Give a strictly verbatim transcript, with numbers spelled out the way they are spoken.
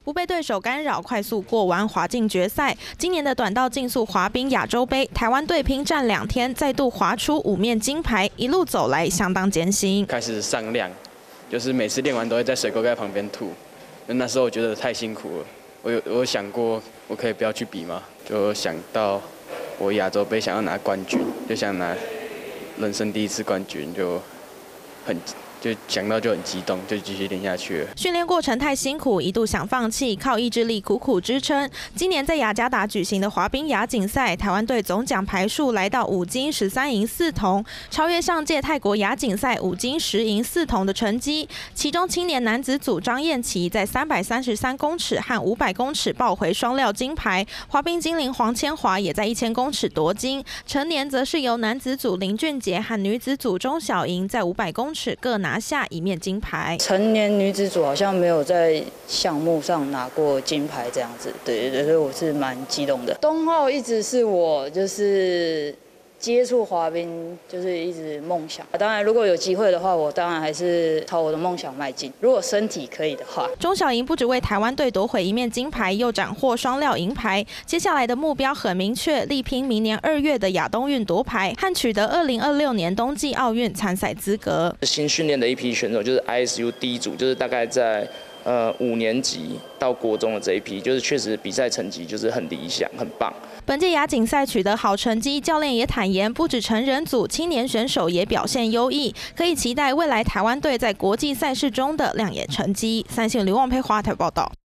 不被对手干扰，快速过完滑进决赛。今年的短道竞速滑冰亚洲杯，台湾队拼战两天，再度滑出五面金牌，一路走来相当艰辛。 开始上量，就是每次练完都会在水沟盖旁边吐。那时候我觉得太辛苦了，我有我有想过，我可以不要去比吗？就想到我亚洲杯想要拿冠军，就想拿人生第一次冠军，就很。就想到就很激动，就继续练下去了。 训练过程太辛苦，一度想放弃，靠意志力苦苦支撑。今年在雅加达举行的滑冰亚锦赛，台湾队总奖牌数来到五金十三银四铜，超越上届泰国亚锦赛五金十银四铜的成绩。其中青年男子组张彦琪在三百三十三公尺和五百公尺抱回双料金牌，滑冰精灵黄千华也在一千公尺夺金。成年则是由男子组林俊杰和女子组钟小莹在五百公尺各拿。拿下一面金牌。 成年女子组好像没有在项目上拿过金牌这样子，对对对，所以我是蛮激动的。冬奥一直是我就是接触滑冰就是一直梦想，当然如果有机会的话，我当然还是朝我的梦想迈进。如果身体可以的话， 钟小莹不只为台湾队夺回一面金牌，又斩获双料银牌。接下来的目标很明确，力拼明年二月的亚冬运夺牌，和取得二零二六年冬季奥运参赛资格。 新训练的一批选手就是 I S U 第一组，就是大概在。呃，五年级到国中的这一批，就是确实比赛成绩就是很理想，很棒。 本届亚锦赛取得好成绩，教练也坦言，不止成人组，青年选手也表现优异，可以期待未来台湾队在国际赛事中的亮眼成绩。三线刘旺佩华台报道。